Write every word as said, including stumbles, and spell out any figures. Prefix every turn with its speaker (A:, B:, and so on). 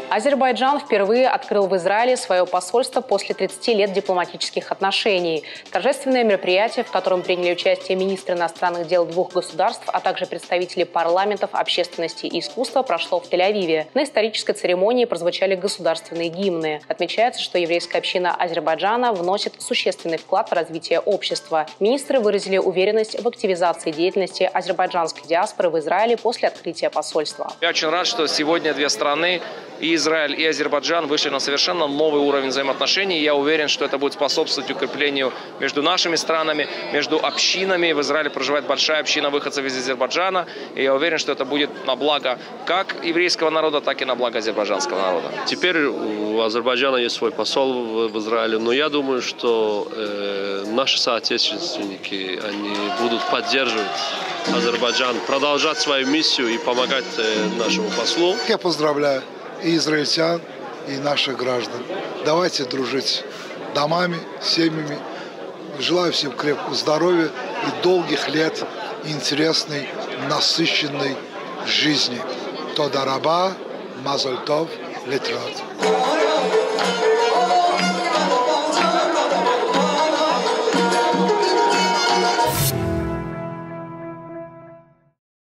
A: Азербайджан впервые открыл в Израиле свое посольство после тридцати лет дипломатических отношений. Торжественное мероприятие, в котором приняли участие министры иностранных дел двух государств, а также представители парламентов, общественности и искусства, прошло в Тель-Авиве. На исторической церемонии прозвучали государственные гимны. Отмечается, что еврейская община Азербайджана вносит существенный вклад в развитие общества. Министры выразили уверенность в активизации деятельности азербайджанской диаспоры в Израиле после открытия посольства.
B: Я очень рад, что сегодня две страны, и Израиль, и Азербайджан, вышли на совершенно новый уровень взаимоотношений. Я уверен, что это будет способствовать укреплению между нашими странами, между общинами. В Израиле проживает большая община выходцев из Азербайджана. И я уверен, что это будет на благо как еврейского народа, так и на благо азербайджанского народа.
C: Теперь у Азербайджана есть свой посол в Израиле, но я думаю, что э, наши соотечественники, они будут поддерживать Азербайджан, продолжать свою миссию и помогать э, нашему послу.
D: Я поздравляю и израильтян, и наших граждан. Давайте дружить домами, семьями. Желаю всем крепкого здоровья и долгих лет интересной, насыщенной жизни. Тода раба, мазаль тов, литрат.